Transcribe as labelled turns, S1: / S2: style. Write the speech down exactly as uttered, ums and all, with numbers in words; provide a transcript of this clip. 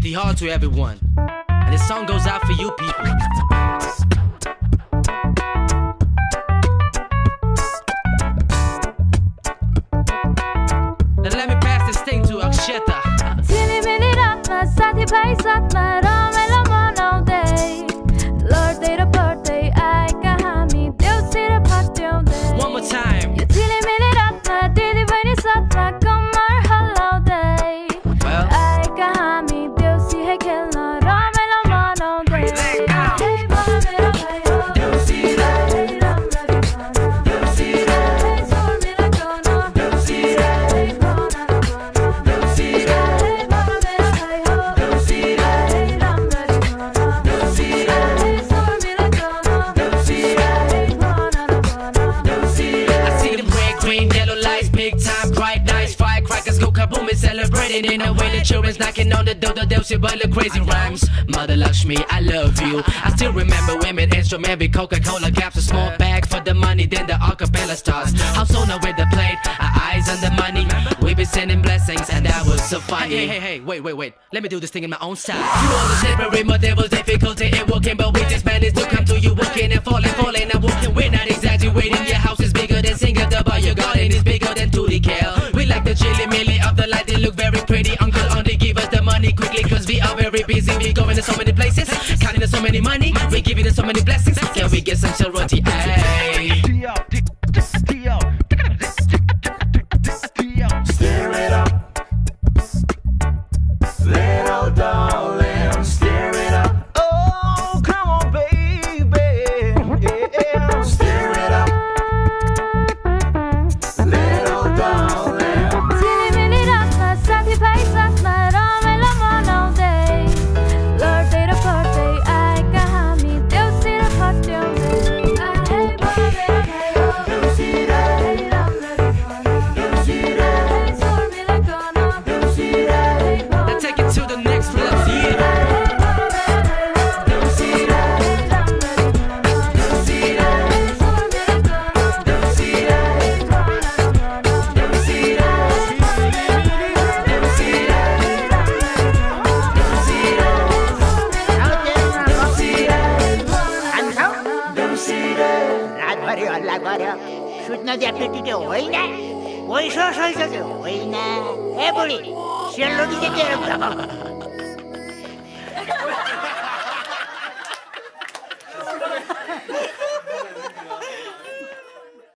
S1: the heart to everyone. And this song goes out for you people. Now let me pass this thing to Akshata.
S2: झिलिमिली रातमा साथीभाइ साथमा रमाइलो मनाउँदै लड्दै र पढ्दै आएका हामी देउसी र भट्याउँदै
S1: One more time.
S2: यो झिलिमिली रातमा दिदीबहिनी साथमा कम्मर हल्लाउँदै आएका हामी देउसी है खेल्न रमाइलो मनाउँदै
S1: celebrating in a way the children's knocking on the door, the Delcy but the crazy rhymes. Mother Lakshmi, I love you. I still remember women instrument with Coca-Cola caps, a small bag for the money, then the acapella stars. House owner with the plate, our eyes on the money. We be sending blessings, and that was so funny. Hey, hey, hey, wait, wait, wait. Let me do this thing in my own style. You all the slippery, but there was difficulty in walking, but we just managed to come to you walking and falling, falling and walking. We're not exaggerating. Your house is bigger than Singapore, your garden is bigger than Tootie Cal. We like the chili milli of the light, they look very pretty. Uncle only give us the money quickly, cause we are very busy. We going to so many places, counting so many money. We giving us so many blessings. Can we get some sorority? Ay.
S3: Stir it up, little darling, stir it up. Oh, come on, baby, yeah. Stir it up, little darling.
S2: झिलिमिली रातमा साथीभाइ साथमा रमाइलो मनाउँदै लड्दै र पढ्दै आएका हामी देउसी र भट्याउँदै
S1: Let's take it to the next level, yeah.
S4: रातभरि हल्ला गर्यो सुत्न दिया केटीले होइन पैसा सैसक्यो होइन ए बुढी सेलरोटी चाहिँ